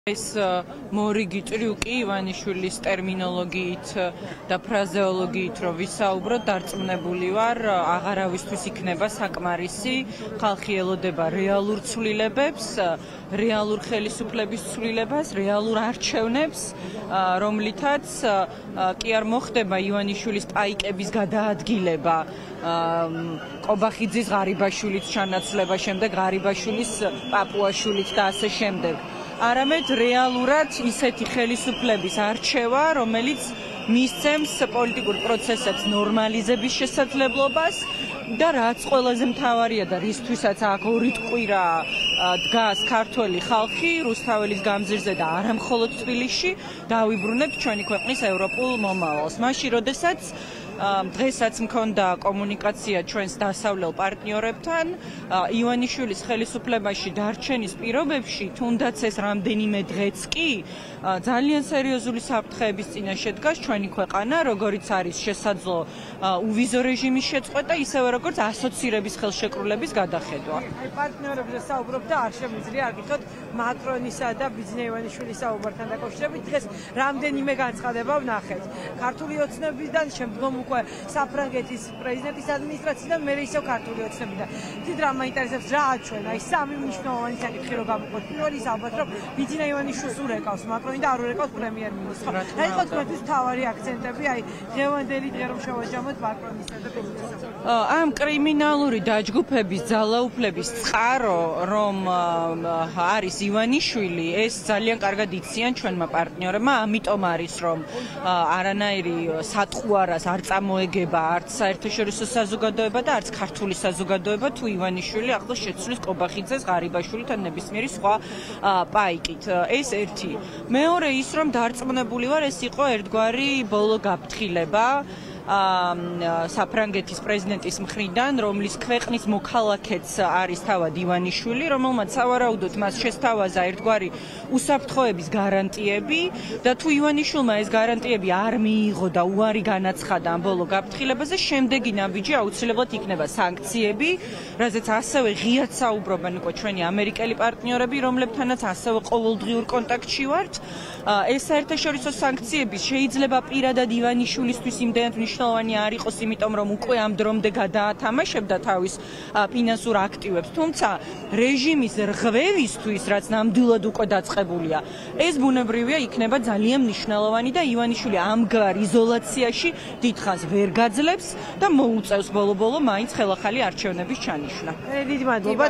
ეს მორიგი ტრიუკი ივანიშვილის ტერმინოლოგიით და ფრაზეოლოგიით რომ ვისაუბროთ, დარწმუნებული ვარ, აღარავისთვის იქნება საკმარისი. ხალხი ელოდება რეალურ ცვლილებებს, რეალურ ხელისუფლების ცვლილებას, რეალურ არჩევნებს, რომლითაც კი არ მოხდება ივანიშვილის პაიკების გადაადგილება, ყობახიძის ღარიბაშვილის ჩანაცვლება, შემდეგ ღარიბაშვილის პაპუაშვილით და ასე შემდეგ. არამედ რეალურად ისეთი ხელისუფლების არჩევა, რომელიც მისცემს პოლიტიკურ პროცესებს ნორმალიზების შესაძლებლობას და რაც ყველაზე მთავარია და რისთვისაც აქ ორი ტყვირა დგას ქართველი ხალხი რუსთაველის გამზირზე და არა მხოლოდ თბილისში, დავიბრუნებთ ჩვენი ქვეყნის ევროპულ მომავალს. მაშინ, როდესაც დღესაც მქონდა კომუნიკაცია ჩვენს დასავლელ პარტნიორებთან, ივანიშვილის ხელისუფლებაში დარჩენის პირობებში, თუნდაც ეს რამდენიმე დღეც კი ძალიან სერიოზული საფრთხეების წინაშე დგას ჩვენი ქვეყანა, როგორიც არის შესაძლო uvizო რეჟიმის შეწყვეტა, ისევე როგორც ასოცირების ხელშეკრულების გადახედვა. პარტნიორებზე საუბრობ და არ შემიძლია არ გითხოთ მაკრონისა და ბიძინა ივანიშვილის საუბართან დაკავშირებით დღეს რამდენიმე განცხადება ვნახეთ. ქართული ოცნებიდან შემდგომ უკვე საფრანგეთის პრეზიდენტის ადმინისტრაციიდან მერე ისევ ქართული ოცნებიდან. დიდ რამ მაინტერესებს რა აჩვენა ის სამი მნიშვნელოვანი საკითხი რო გამოყოთ. პირველი ის ალბათ რომ ბიძინა ივანიშვილს ურეკავს მაკრონი და არ urეკავს პრემიერ-მინისტრს. რა იყო თქვენთვის მთავარი აქცენტები, აი დღევანდელი დღე რომ შევაჯამოთ მაკრონისა და ბიძინას? ამ კრიმინალური დაჯგუფების ძალაუფლების წყარო რომ არის ივანიშვილი, ეს ძალიან კარგად იციან ჩვენმა პარტნიორებმა, ამიტომ არის რომ არანაირი სატყუარას არ წამოეგება არც საერთაშორისო საზოგადოება და არც ქართული საზოგადოება თუ ივანიშვილი ახლა შეცვლის ყობახიძეს, ღარიბაშვილით ან ნებისმიერი სხვა პაიკით. ეს ერთი. მეორე ის რომ დარწმუნებული ვარ, ეს იყო ერთგვარი ბოლო გაფრთხილება საფრანგეთის პრეზიდენტის მხრიდან, რომლის ქვეყნის მოქალაქეც არის თავად ივანიშვილი, რომელმაც სავარაუდოდ მას შესთავაზა ერთგვარი უსაფრთხოების გარანტიები და თუ ივანიშვილმა ეს გარანტიები არ მიიღო და უარი განაცხადა ამ ბოლო გაფრთხილებაზე, შემდეგი ნაბიჯი აუცილებლად იქნება სანქციები, რაზეც ასევე ღიად საუბრობენ უკვე ჩვენი ამერიკელი პარტნიორები, რომლებთანაც ასევე ყოველდღიურ კონტაქტში ვართ. ეს საერთაშორისო სანქციები შეიძლება პირადად ივანიშვილისთვის იმდენად მნიშვნელოვანი არ იყოს, იმიტომ რომ უკვე ამ დრომდე გადაათამაშებდა თავის ფინანსურ აქტივებს, თუმცა რეჟიმის რღვევისთვის, რაც ნამდვილად უკვე დაწყებულია, ეს ბუნებრივია იქნება ძალიან მნიშვნელოვანი და ივანიშვილი ამგვარ იზოლაციაში დიდხანს ვერ გაძლებს და მოუწევს ბოლო-ბოლო მაინც ხელახალი არჩევნების ჩანიშვნა. დიდი მადლობა.